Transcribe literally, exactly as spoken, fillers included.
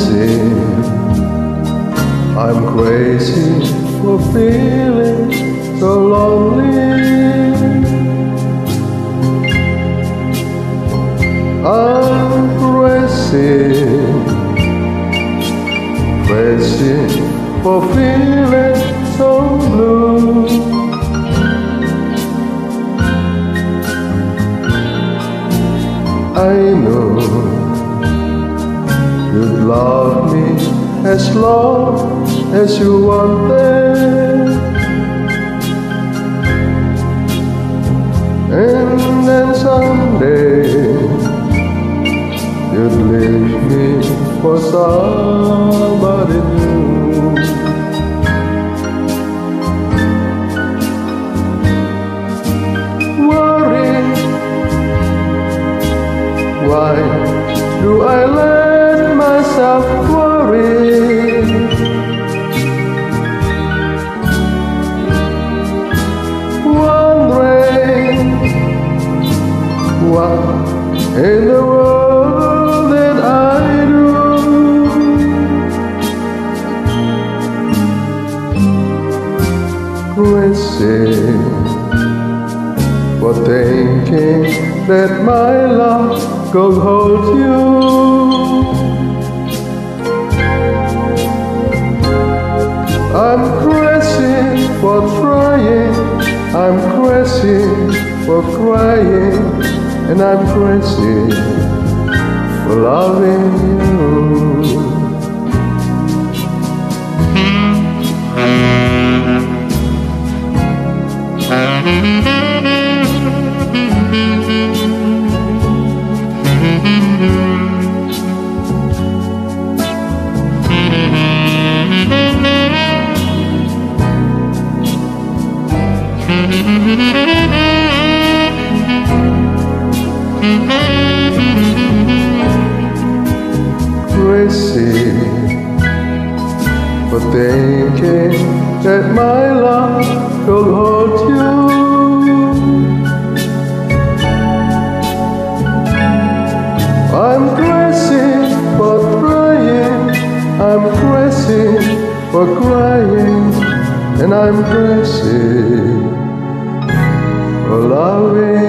crazy, I'm crazy for feeling so lonely. I'm crazy, crazy for feeling so blue. I know you'd love me as long as you wanted, and then someday you'd leave me for somebody new. Worry, why do I let myself worry? Wondering what in the world did I do? Crazy for thinking that my love could hold you. I'm crazy for trying, I'm crazy for crying, and I'm crazy for loving you. Crazy for thinking that my love could hold you. I'm crazy for trying, I'm crazy for crying, and I'm crazy for loving